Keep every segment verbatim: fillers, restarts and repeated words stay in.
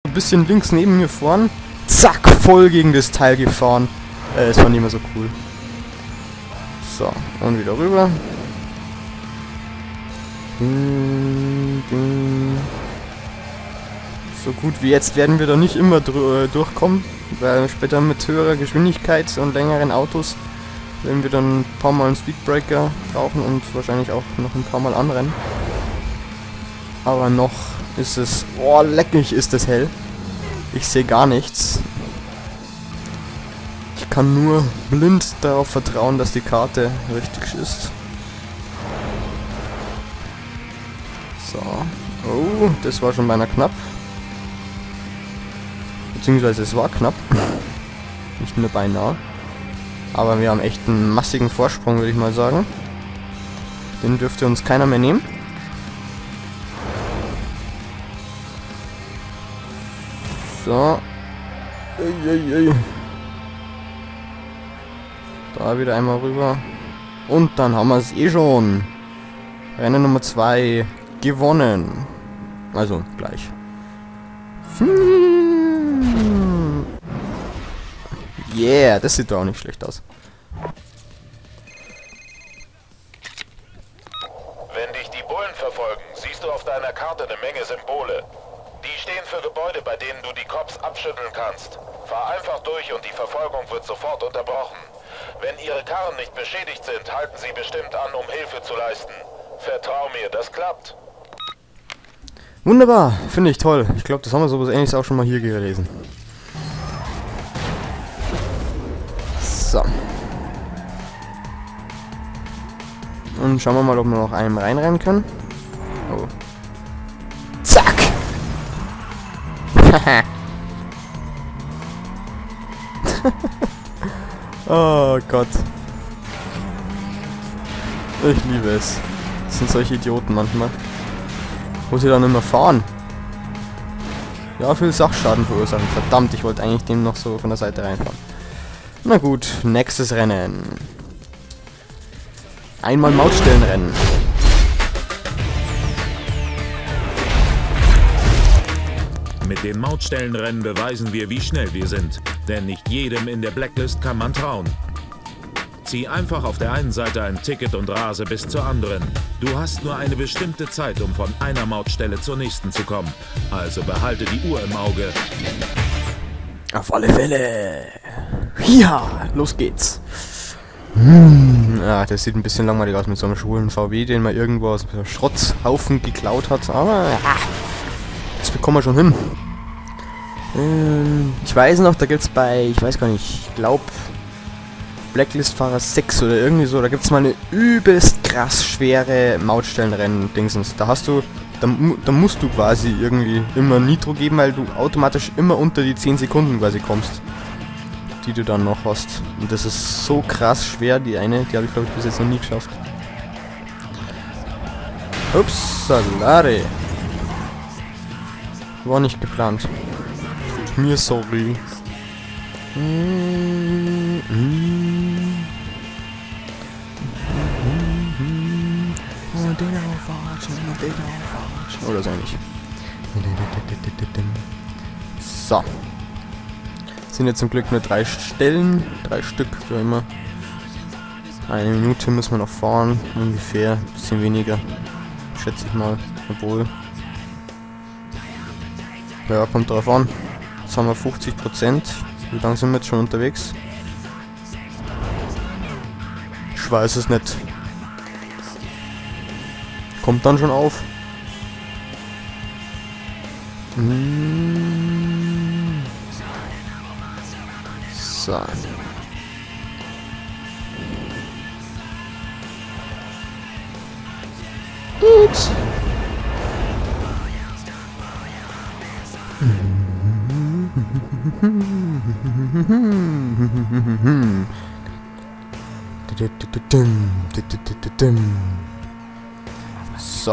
ein bisschen links neben mir fahren. Zack, voll gegen das Teil gefahren. Äh, das fand ich immer so cool. So, und wieder rüber. So gut wie jetzt werden wir da nicht immer durchkommen, weil später mit höherer Geschwindigkeit und längeren Autos werden wir dann ein paar Mal einen Speedbreaker brauchen und wahrscheinlich auch noch ein paar Mal anrennen. Aber noch ist es... Oh, leckig ist es hell. Ich sehe gar nichts. Ich kann nur blind darauf vertrauen, dass die Karte richtig ist. So. Oh, das war schon beinahe knapp. Beziehungsweise es war knapp. Nicht nur beinahe. Aber wir haben echt einen massigen Vorsprung, würde ich mal sagen. Den dürfte uns keiner mehr nehmen. So. Uiuiui. Da wieder einmal rüber. Und dann haben wir es eh schon. Rennen Nummer zwei gewonnen. Also gleich. Hm. Yeah, das sieht doch auch nicht schlecht aus. Wenn dich die Bullen verfolgen, siehst du auf deiner Karte eine Menge Symbole. Die stehen für Gebäude, bei denen du die Cops abschütteln kannst. Fahr einfach durch und die Verfolgung wird sofort unterbrochen. Wenn ihre Karren nicht beschädigt sind, halten sie bestimmt an, um Hilfe zu leisten. Vertrau mir, das klappt. Wunderbar, finde ich toll. Ich glaube, das haben wir sowas Ähnliches auch schon mal hier gelesen. So. Und schauen wir mal, ob wir noch einem reinrennen können. Oh. Zack! Oh Gott. Ich liebe es. Das sind solche Idioten manchmal. Wo sie dann immer fahren. Ja, viel Sachschaden verursachen. Verdammt, ich wollte eigentlich dem noch so von der Seite reinfahren. Na gut, nächstes Rennen. Einmal Mautstellenrennen. Mit dem Mautstellenrennen beweisen wir, wie schnell wir sind. Denn nicht jedem in der Blacklist kann man trauen. Zieh einfach auf der einen Seite ein Ticket und rase bis zur anderen. Du hast nur eine bestimmte Zeit, um von einer Mautstelle zur nächsten zu kommen. Also behalte die Uhr im Auge. Auf alle Fälle. Ja, los geht's. Hm, ja, das sieht ein bisschen langweilig aus mit so einem schwulen V W, den man irgendwo aus einem Schrotthaufen geklaut hat. Aber ja, das bekommen wir schon hin. Ähm, ich weiß noch, da gibt's bei, ich weiß gar nicht, ich glaube Blacklist-Fahrer sechs oder irgendwie so, da gibt's mal eine übelst krass schwere Mautstellenrennen-Dingsens. Da hast du, da, da musst du quasi irgendwie immer Nitro geben, weil du automatisch immer unter die zehn Sekunden quasi kommst, die du dann noch hast. Und das ist so krass schwer, die eine, die habe ich glaube ich bis jetzt noch nie geschafft. Ups, Salare. War nicht geplant. Tut mir sorry. Oder so nicht. So. Sind jetzt zum Glück nur drei Stellen. Drei Stück, wie immer. Eine Minute müssen wir noch fahren. Ungefähr. Ein bisschen weniger. Schätze ich mal. Obwohl. Ja, kommt drauf an. Jetzt haben wir fünfzig Prozent. Wie lange sind wir jetzt schon unterwegs? Ich weiß es nicht. Kommt dann schon auf. Hm. So. Ups. So.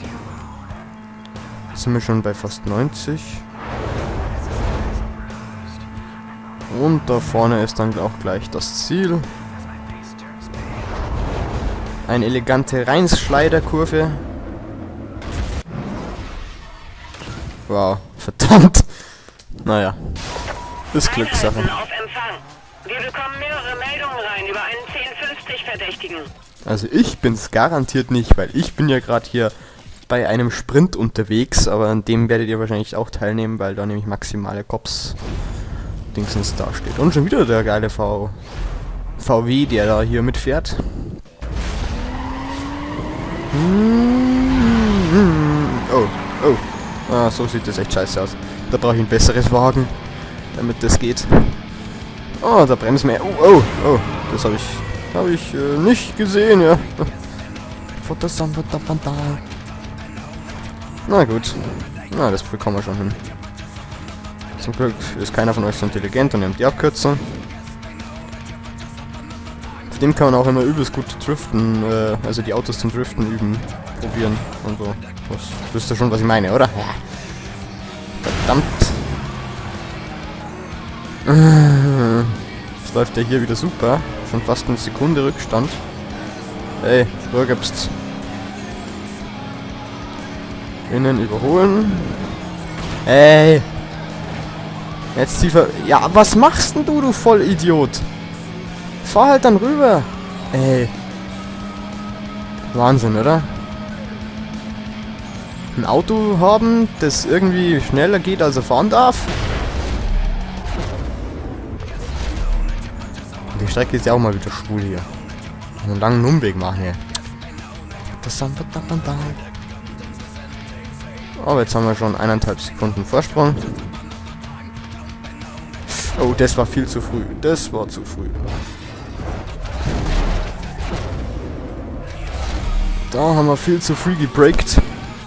Jetzt sind wir schon bei fast neunzig. Und da vorne ist dann auch gleich das Ziel. Eine elegante Rheinschleiderkurve. Wow, verdammt. Naja. Ist Glückssache. Einheiten auf Empfang. Wir bekommen mehrere Meldungen rein über einen zehn fünfzig Verdächtigen. Also ich bin's garantiert nicht, weil ich bin ja gerade hier bei einem Sprint unterwegs, aber an dem werdet ihr wahrscheinlich auch teilnehmen, weil da nämlich maximale Cops Dingsens da steht. Und schon wieder der geile v VW, der da hier mitfährt. Oh, oh. Ah, so sieht das echt scheiße aus. Da brauche ich ein besseres Wagen, damit das geht. Oh, da bremsen wir. Oh, oh, oh. Das habe ich, habe ich äh, nicht gesehen, ja. Na gut. Na, das bekommen wir schon hin. Zum Glück ist keiner von euch so intelligent und nimmt die Abkürzung. Auf dem kann man auch immer übelst gut driften, äh, also die Autos zum Driften üben, probieren und so. Das wisst ihr schon, was ich meine, oder? Ja. Verdammt. Jetzt läuft der hier wieder super. Schon fast eine Sekunde Rückstand. Hey, wo gibt's? Innen überholen. Hey! Jetzt die Ver... Ja, was machst denn du, du Vollidiot? Fahr halt dann rüber. Ey. Wahnsinn, oder? Ein Auto haben, das irgendwie schneller geht, als er fahren darf. Und die Strecke ist ja auch mal wieder schwul hier. Einen langen Umweg machen hier. Aber jetzt haben wir schon eineinhalb Sekunden Vorsprung. Oh, das war viel zu früh. Das war zu früh. Da haben wir viel zu früh gebreakt.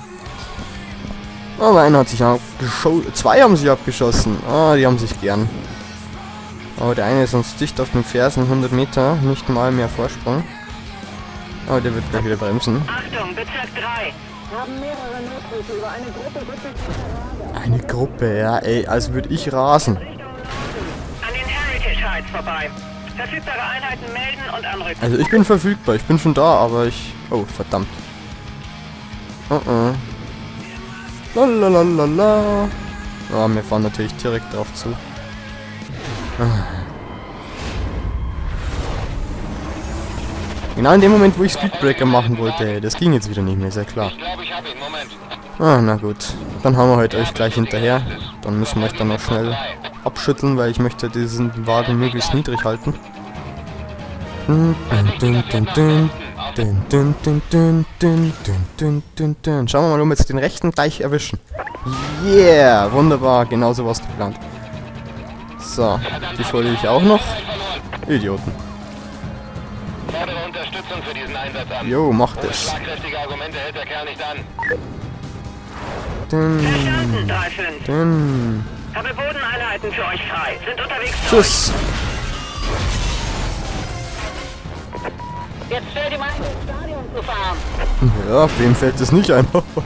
Aber einer hat sich abgeschossen. Zwei haben sich abgeschossen. Ah, die haben sich gern. Aber der eine ist uns dicht auf den Fersen. hundert Meter. Nicht mal mehr Vorsprung. Aber der wird gleich wieder bremsen. Achtung, Bezirk drei. Wir haben mehrere Notrufe über eine Gruppe wirklich. Eine Gruppe, ja, ey, als würde ich rasen. An den Heritage Heights vorbei. Verfügbare Einheiten melden und anrücken. Also ich bin verfügbar, ich bin schon da, aber ich... Oh, verdammt. Uh -uh. Lalalala. Ah, wir fahren natürlich direkt drauf zu. Ah. Genau in dem Moment, wo ich Speedbreaker machen wollte, das ging jetzt wieder nicht mehr, ist ja klar. Ah, na gut. Dann haben wir heute euch gleich hinterher. Dann müssen wir euch dann noch schnell abschütteln, weil ich möchte diesen Wagen möglichst niedrig halten. Schauen wir mal, ob wir jetzt den rechten gleich erwischen. Yeah, wunderbar, genau so was geplant. So, die folge ich auch noch. Idioten. Fordere Unterstützung für diesen Einsatz an. Jo, macht es. Schlagkräftige Argumente hält der Kerl nicht an. Verstanden, drei fünf. Dün. Habe Bodeneinheiten für euch frei. Sind unterwegs zu Tschüss. euch. Jetzt stellt ihm ein, ins Stadion zu fahren. Ja, wem fällt das nicht ein?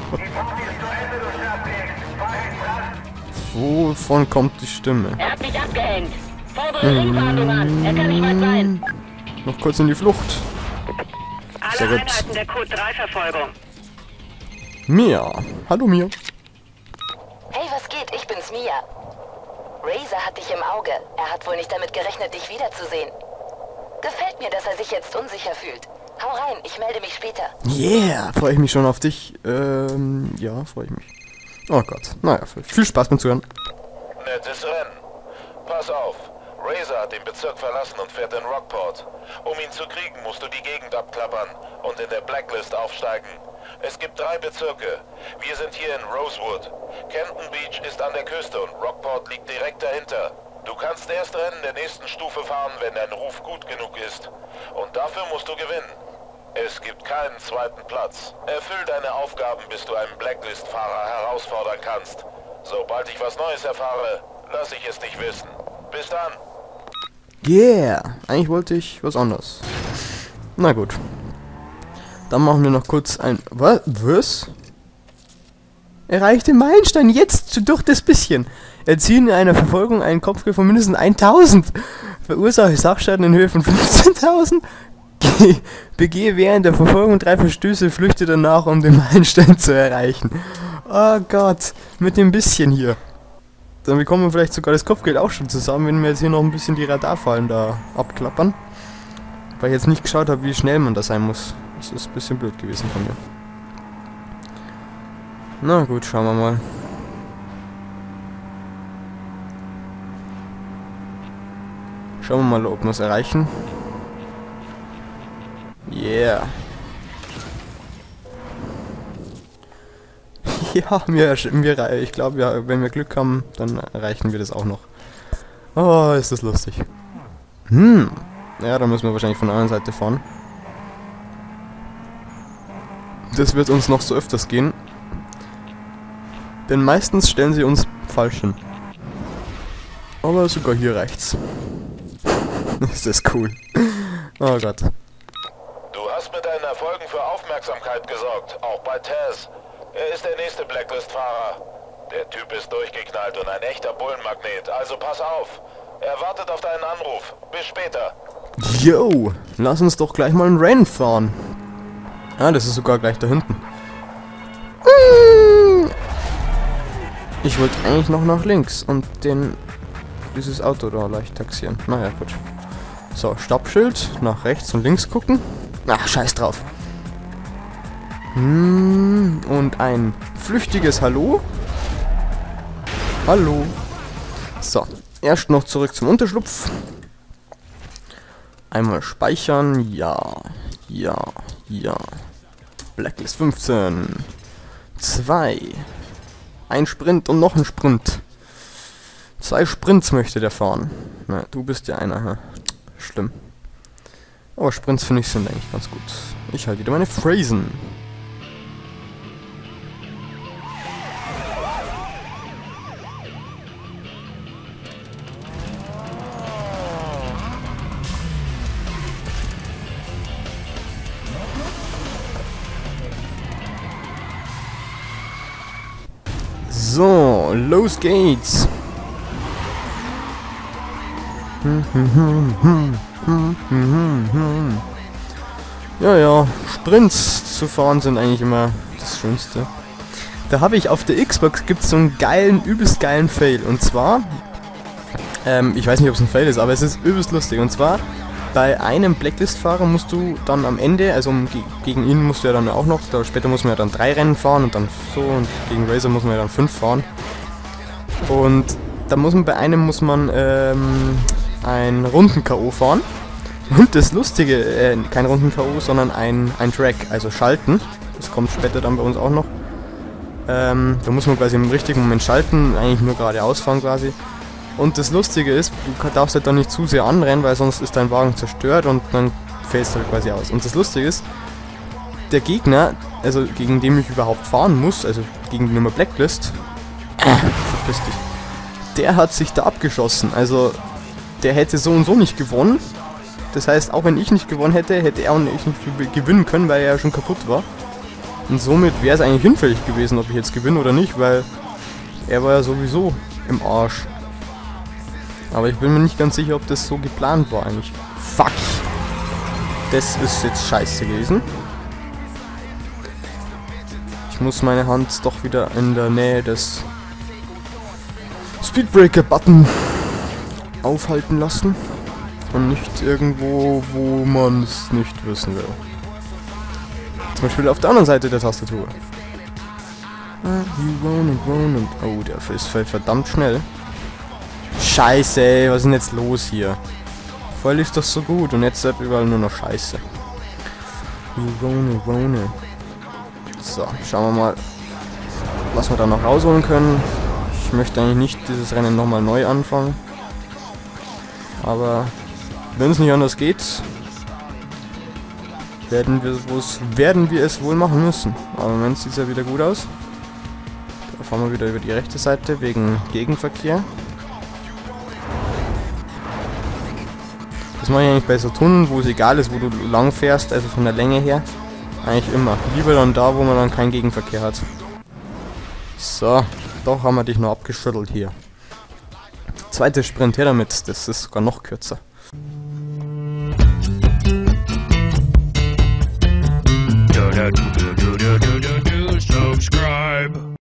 Wovon kommt die Stimme? Er hat mich abgehängt. Fordere Ringfahndung an. Er kann nicht weit sein. Noch kurz in die Flucht. Sehr Alle gut. Einheiten der Code drei Verfolgung. Mia. Hallo Mia. Hey, was geht? Ich bin's, Mia. Razor hat dich im Auge. Er hat wohl nicht damit gerechnet, dich wiederzusehen. Gefällt mir, dass er sich jetzt unsicher fühlt. Hau rein, ich melde mich später. Yeah, freue ich mich schon auf dich. Ähm, ja, freue ich mich. Oh Gott. Naja, viel Spaß beim Zuhören. Nettes Rennen. Pass auf. Razor hat den Bezirk verlassen und fährt in Rockport. Um ihn zu kriegen, musst du die Gegend abklappern und in der Blacklist aufsteigen. Es gibt drei Bezirke. Wir sind hier in Rosewood. Kenton Beach ist an der Küste und Rockport liegt direkt dahinter. Du kannst erst Rennen der nächsten Stufe fahren, wenn dein Ruf gut genug ist. Und dafür musst du gewinnen. Es gibt keinen zweiten Platz. Erfüll deine Aufgaben, bis du einen Blacklist-Fahrer herausfordern kannst. Sobald ich was Neues erfahre, lasse ich es dich wissen. Bis dann. Yeah. Eigentlich wollte ich was anderes. Na gut. Dann machen wir noch kurz ein... Was? Was? Erreichte Meilenstein jetzt durch das bisschen. Erzielen in einer Verfolgung einen Kopfgeld von mindestens tausend. Verursache Sachschaden in Höhe von fünfzehntausend. Begehe während der Verfolgung drei Verstöße, flüchte danach, um den Meilenstein zu erreichen. Oh Gott, mit dem bisschen hier. Dann bekommen wir vielleicht sogar das Kopfgeld auch schon zusammen, wenn wir jetzt hier noch ein bisschen die Radarfallen da abklappern. Weil ich jetzt nicht geschaut habe, wie schnell man da sein muss. Das ist ein bisschen blöd gewesen von mir. Na gut, schauen wir mal. Schauen wir mal, ob wir es erreichen. Yeah. Ja, wir, wir, ich glaube, ja, wenn wir Glück haben, dann erreichen wir das auch noch. Oh, ist das lustig. Hm. Ja, da müssen wir wahrscheinlich von der anderen Seite fahren. Das wird uns noch so öfters gehen. Denn meistens stellen sie uns falsch hin. Aber sogar hier reicht's. Ist das cool. Oh Gott. Du hast mit deinen Erfolgen für Aufmerksamkeit gesorgt, auch bei Taz. Er ist der nächste Blacklist-Fahrer. Der Typ ist durchgeknallt und ein echter Bullenmagnet, also pass auf. Er wartet auf deinen Anruf. Bis später. Yo, lass uns doch gleich mal ein Rennen fahren. Ah, das ist sogar gleich da hinten. Ich wollte eigentlich noch nach links und den dieses Auto da leicht taxieren. Naja, gut. So, Stoppschild, nach rechts und links gucken. Ach, scheiß drauf. Hm, und ein flüchtiges Hallo. Hallo. So, erst noch zurück zum Unterschlupf. Einmal speichern. Ja, ja, ja. Blacklist fünfzehn. Zwei. Ein Sprint und noch ein Sprint. Zwei Sprints möchte der fahren. Na, du bist ja einer, hä? Schlimm. Aber Sprints finde ich sind eigentlich ganz gut. Ich halte wieder meine Phrasen. So, los geht's. Ja, ja, Sprints zu fahren sind eigentlich immer das Schönste. Da habe ich auf der Xbox gibt's so einen geilen, übelst geilen Fail. Und zwar, ähm, ich weiß nicht, ob es ein Fail ist, aber es ist übelst lustig. Und zwar, bei einem Blacklist-Fahrer musst du dann am Ende, also um, ge gegen ihn musst du ja dann auch noch, da später muss man ja dann drei Rennen fahren und dann so, und gegen Razor muss man ja dann fünf fahren. Und da muss man, bei einem muss man, ähm, ein Runden-K O fahren. Und das Lustige, äh, kein Runden-K O, sondern ein, ein Track, also schalten. Das kommt später dann bei uns auch noch. Ähm, da muss man quasi im richtigen Moment schalten, eigentlich nur geradeaus fahren quasi. Und das Lustige ist, du darfst halt dann nicht zu sehr anrennen, weil sonst ist dein Wagen zerstört und dann fällst du halt quasi aus. Und das Lustige ist, der Gegner, also gegen den ich überhaupt fahren muss, also gegen die Nummer Blacklist, verpiss dich, der hat sich da abgeschossen. Also der hätte so und so nicht gewonnen. Das heißt, auch wenn ich nicht gewonnen hätte, hätte er und ich nicht gewinnen können, weil er ja schon kaputt war. Und somit wäre es eigentlich hinfällig gewesen, ob ich jetzt gewinne oder nicht, weil er war ja sowieso im Arsch. Aber ich bin mir nicht ganz sicher, ob das so geplant war eigentlich. Fuck! Das ist jetzt scheiße gewesen. Ich muss meine Hand doch wieder in der Nähe des Speedbreaker-Button aufhalten lassen. Und nicht irgendwo, wo man es nicht wissen will. Zum Beispiel auf der anderen Seite der Tastatur. Oh, der fällt verdammt schnell. Scheiße, ey, was ist denn jetzt los hier? Vorher lief das so gut und jetzt ist überall nur noch Scheiße. So, schauen wir mal, was wir da noch rausholen können. Ich möchte eigentlich nicht dieses Rennen nochmal neu anfangen. Aber wenn es nicht anders geht, werden wir, werden wir es wohl machen müssen. Aber im Moment sieht es ja wieder gut aus. Da fahren wir wieder über die rechte Seite wegen Gegenverkehr. Das mache ich eigentlich bei so Tunneln, wo es egal ist, wo du lang fährst, also von der Länge her. Eigentlich immer. Lieber dann da, wo man dann keinen Gegenverkehr hat. So, doch haben wir dich noch abgeschüttelt hier. Zweiter Sprint, her damit. Das ist sogar noch kürzer. Do do do do do do do do subscribe.